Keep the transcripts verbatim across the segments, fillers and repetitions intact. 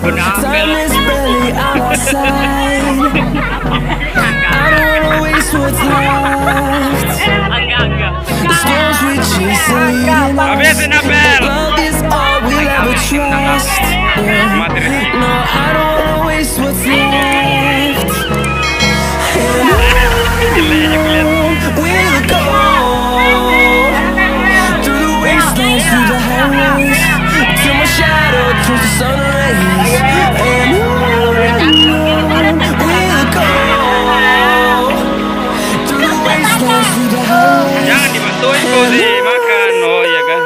Time is barely on our side. I don't wanna waste what's left. The storms we chase are leading us. Love is all we'll ever trust. Yeah. No, I don't wanna waste what's left. And on we'll go through the wastelands, through the highways, till my shadow turns to sun rays. And on we'll go through the wastelands, through the highways. Jangan dibantuin kok sih makan, oh ya kan.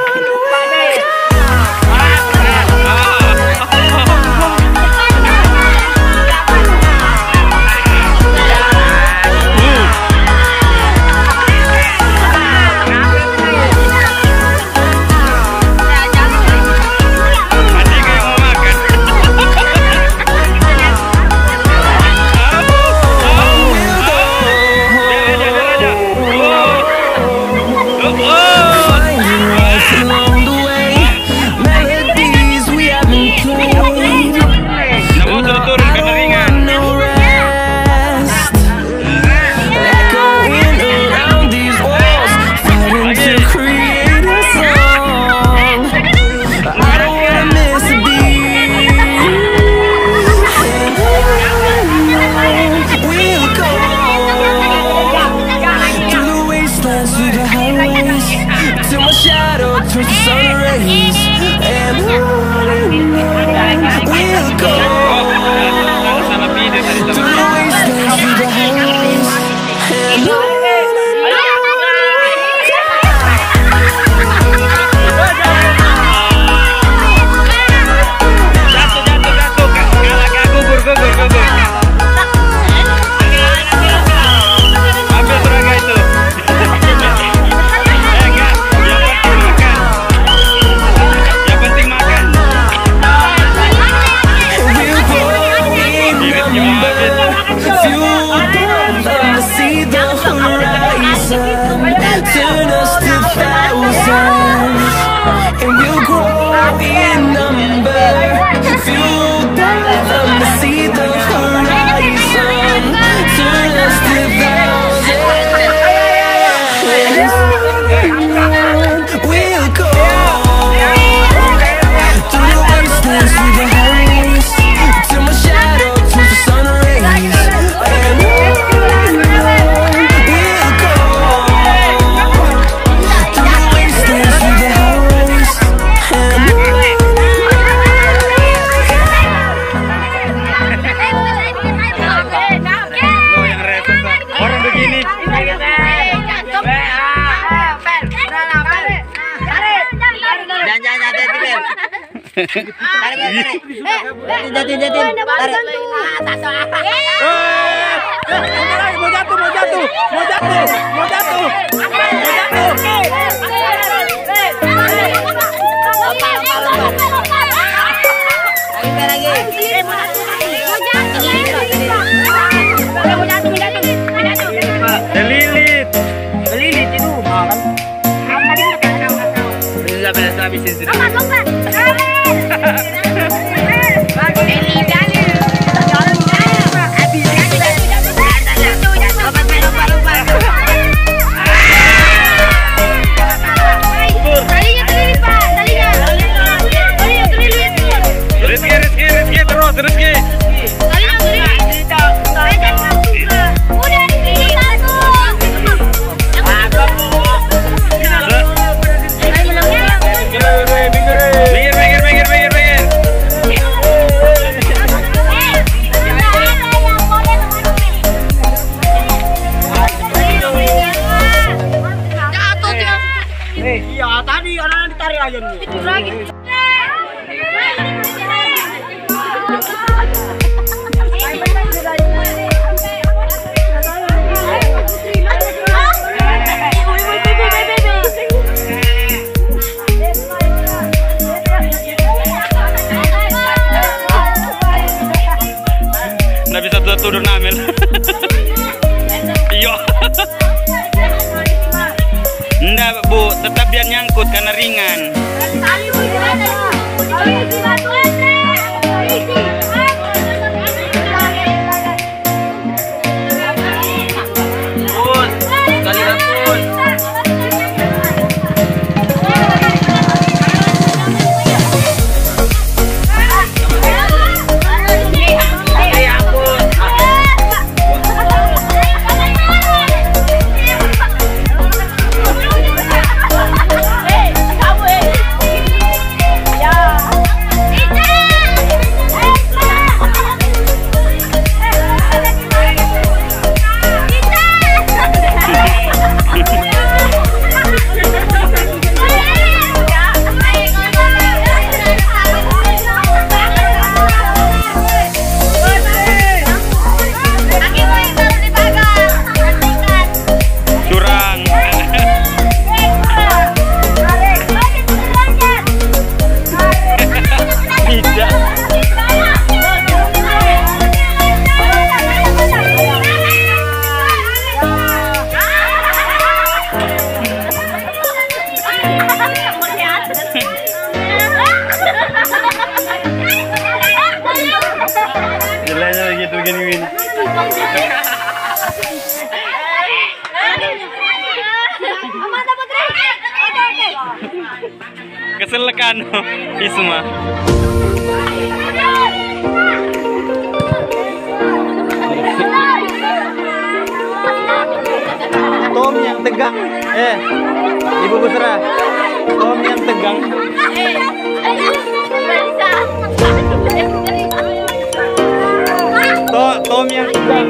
Turn us to thousands, and we'll grow in number. Fueled by them to see the horizon. Turn us to thousands, and we'll go through the wastelands, through the highways, till my shadow turns to sun rays. And tarik, tarik, jatin, jatin, tarik. Mau jatuh, mau jatuh, mau jatuh, mau jatuh, mau jatuh. Lagi, Delilit, delilit itu makan. Sudah berasa habisin sudah. iya tadi orang ditarik aja nih. Itu lagi. Nggak bisa turun Amel. Iya. Nggak Bu, tetap dia nyangkut karena ringan. Belanya gitu gini-gini. Kesel kan Isma. Tom yang tegang. Eh, Ibu Busra. Tom yang tegang. Tom, Tom yang tegang.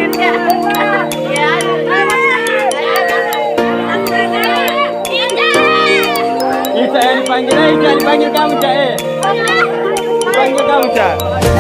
Ica yang dipanggil, eh, Ica dipanggil kamu, Ica, eh. Dipanggil kamu, Ica.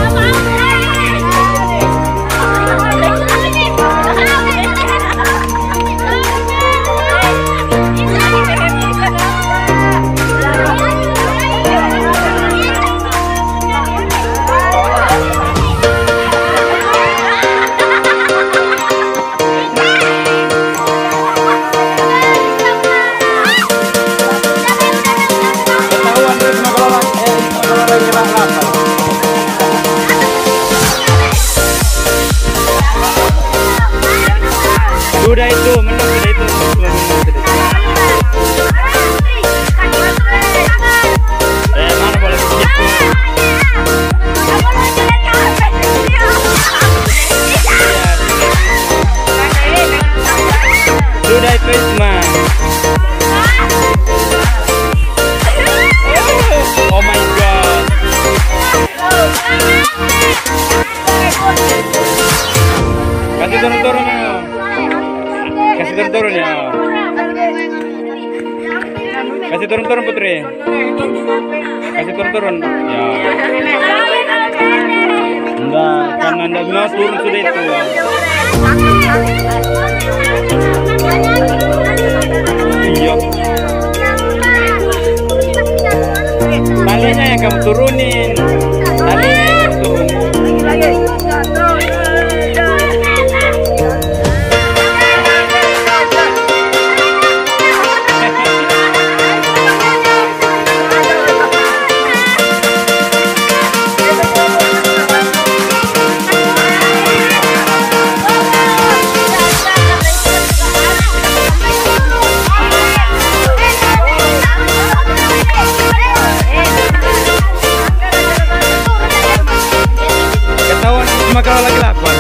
Sudah itu, menang sudah itu. Eh, mana boleh begitu? Sudah itu Isma. Oh my god. Kasih turun-turun ya. Kasih turun-turun ya. Kasih turun-turun Putri. Kasih turun-turun. Ya. Enggak, karena Anda mau turun sudah itu. Iya. Talinya yang kamu turunin. Talinya yang kamu turunin. Cuma kalau lagi lapar.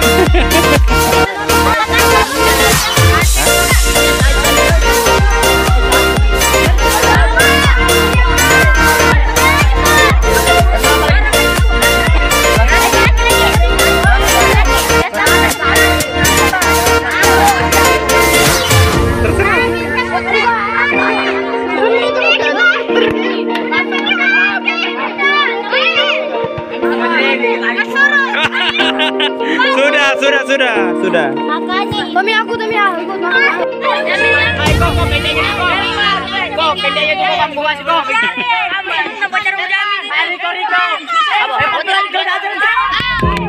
Sudah, sudah, sudah, sudah. Makanya. Tami aku, Tami aku. Ay, kok, kok, bedanya kok. Kok, bedanya tuh kok, bukan sih kok. Nampak cara menjamin. Ay, Riko, Riko. Apa?